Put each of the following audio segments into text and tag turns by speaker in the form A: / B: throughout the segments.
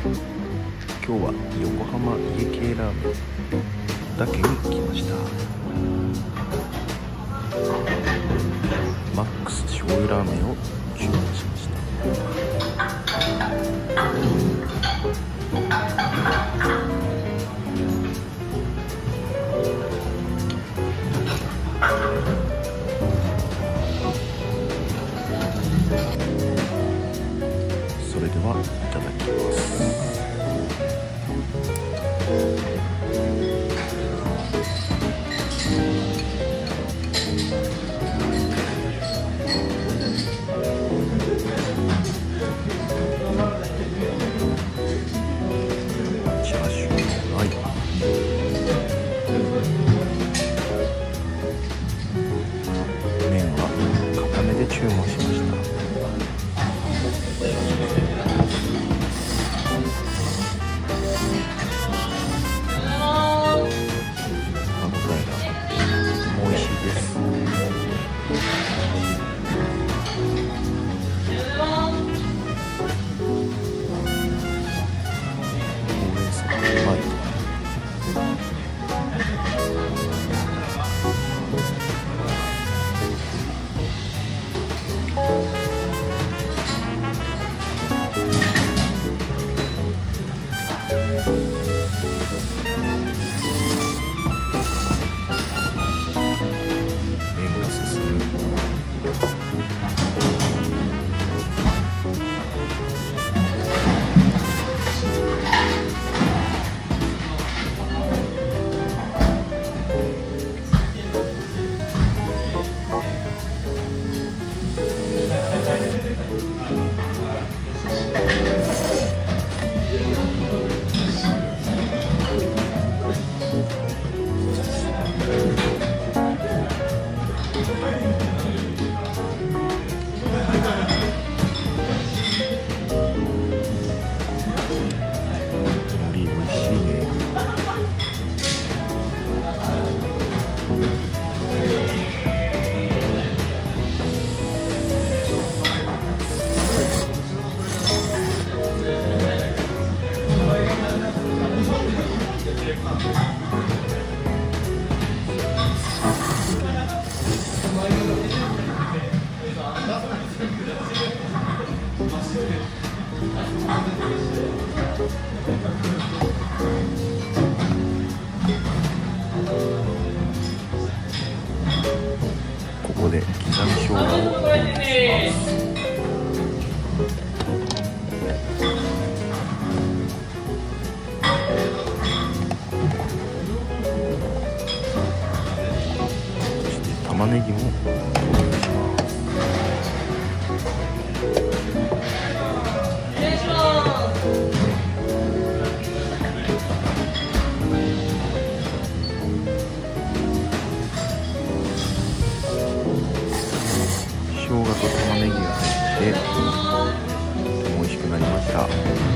A: 今日は横浜家系ラーメンだけに来ました。マックス醤油ラーメンを注文しました。それではいただきます。チャーシューもない。麺は固めで注文しました。ここで刻み生姜を投入します。そして玉ねぎも投入します。生姜と玉ねぎが入ってとても美味しくなりました。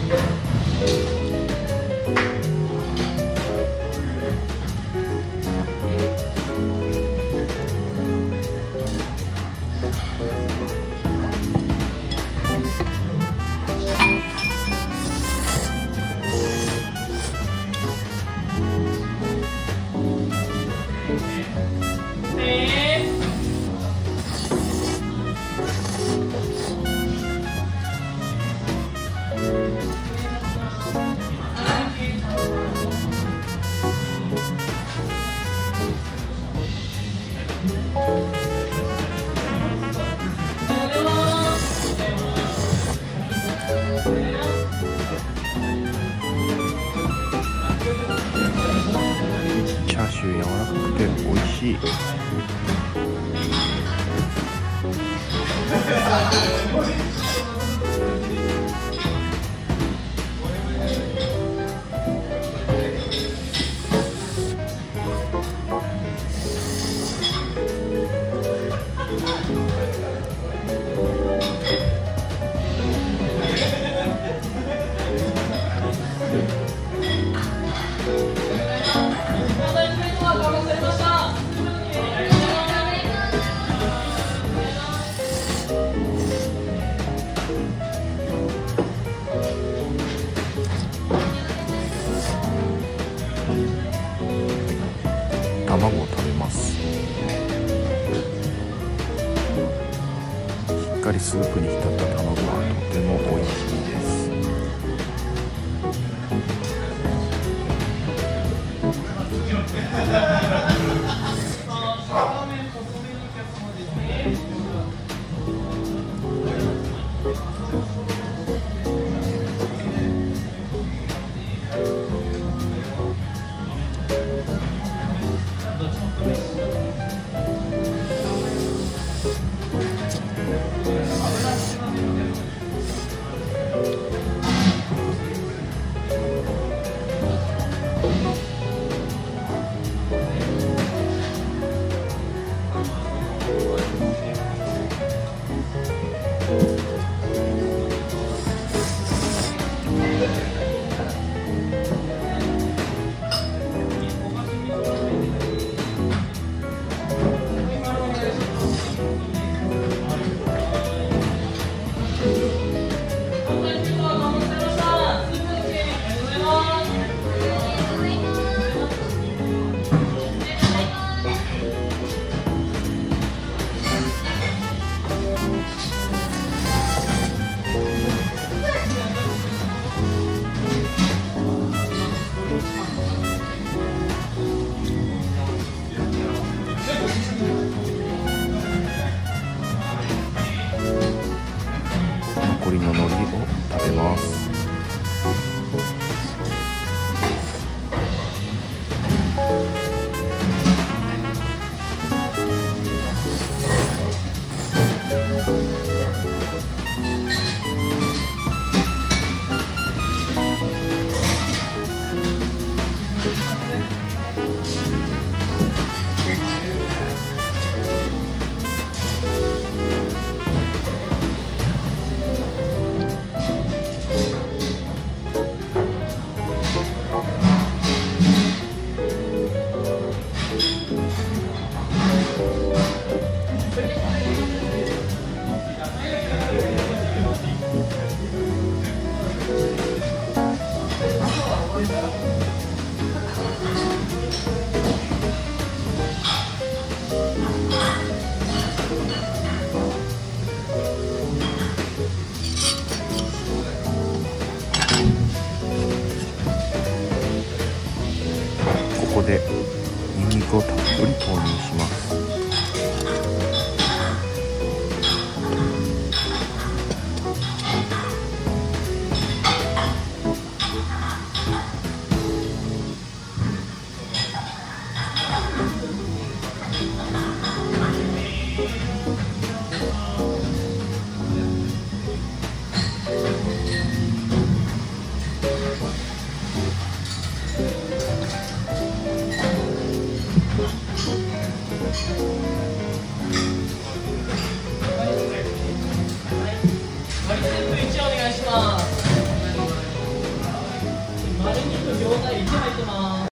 A: チャーシュー柔らかくて美味しい。 卵を食べます。しっかりスープに浸った卵はとても美味しいです。残りの海苔を食べます。ここでニンニクをたっぷり投入します。
B: 丸肉餃子1入ってます。